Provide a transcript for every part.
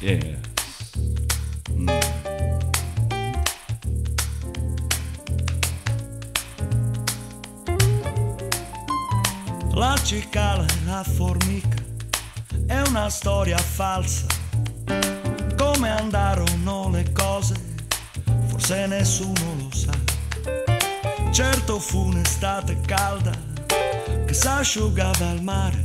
Yeah. La cicala e la formica è una storia falsa. Come andarono le cose, forse nessuno lo sa. Certo fu un'estate calda che s'asciugava al mare.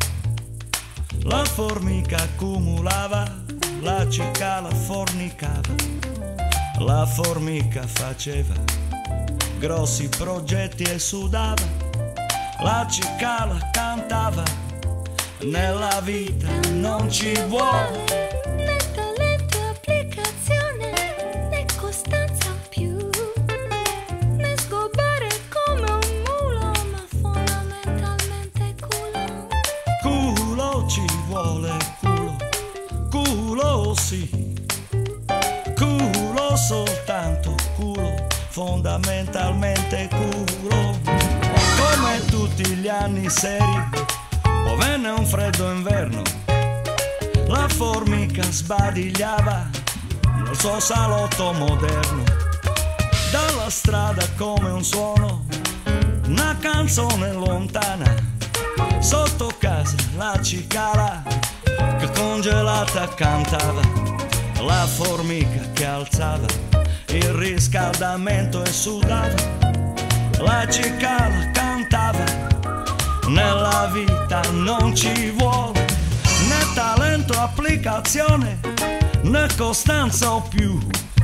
La formica accumulava, la cicala fornicava. La formica faceva grossi progetti e sudava. La cicala cantava, nella vita non ci vuole né talento, applicazione, né costanza più, né sgobbare come un mulo, ma fondamentalmente culo. Culo ci vuole, culo, culo sì, culo soltanto culo, fondamentalmente culo. Come tutti gli anni seri, o venne un freddo inverno, la formica sbadigliava nel suo salotto moderno. Dalla strada come un suono, una canzone lontana, sotto casa la cicala che congelata cantava. La formica che alzava il riscaldamento e sudava. La cicala cantava, nella vita non ci vuole né talento, applicazione, né costanza o più,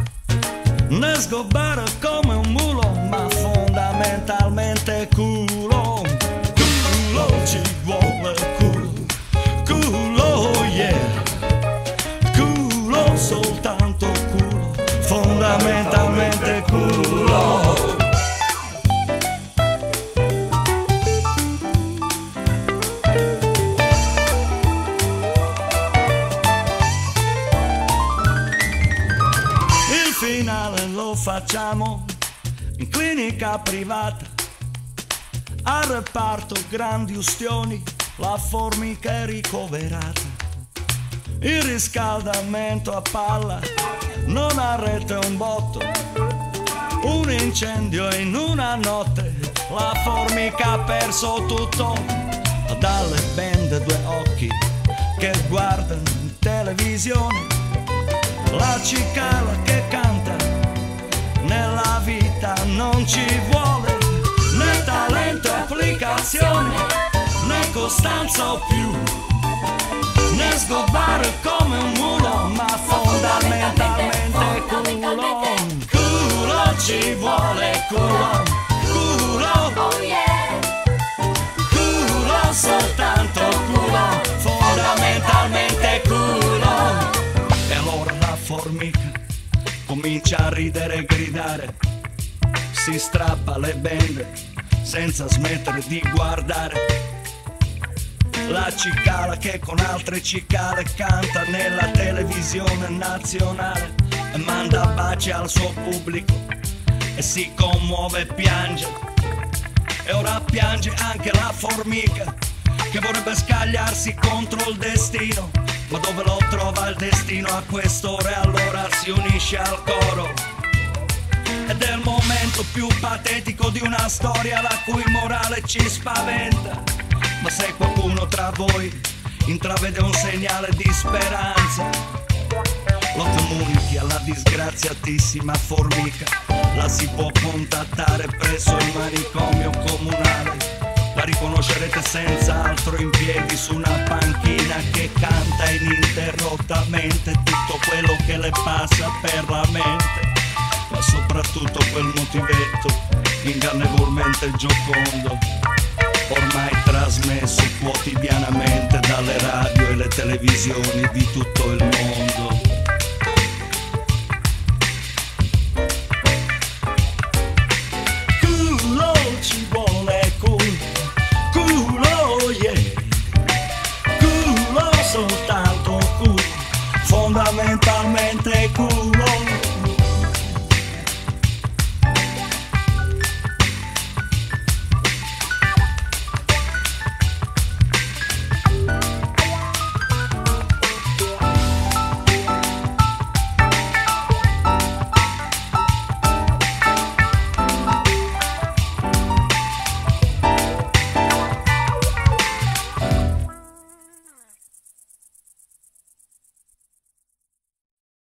né sgobbare come un mulo, ma fondamentalmente culo. Culo ci vuole, culo, culo yeah, culo soltanto culo, fondamentalmente culo. Il finale lo facciamo in clinica privata, al reparto grandi ustioni la formica è ricoverata. Il riscaldamento a palla non arrete un botto, un incendio in una notte, la formica ha perso tutto. Dalle bende due occhi che guardano in televisione, la cicala che canta, nella vita non ci vuole né talento, applicazione, né costanza o più, né sgobbare come un mulo, ma fondamentalmente culo. Culo ci vuole, culo, culo, Oh yeah, culo soltanto culo, fondamentalmente culo. E allora la formica comincia a ridere e gridare, si strappa le bende senza smettere di guardare. La cicala che con altre cicale canta nella televisione nazionale e manda baci al suo pubblico e si commuove e piange. E ora piange anche la formica che vorrebbe scagliarsi contro il destino, ma dove lo trova il destino a quest'ora? Allora si unisce al coro. Ed è il momento più patetico di una storia la cui morale ci spaventa. Ma se qualcuno tra voi intravede un segnale di speranza, lo comunichi alla disgraziatissima formica. La si può contattare presso il manicomio comunale. La riconoscerete senza altro in piedi su una panchina che canta ininterrottamente tutto quello che le passa per la mente, ma soprattutto quel motivetto ingannevolmente giocondo, ormai trasmesso quotidianamente dalle radio e le televisioni di tutto il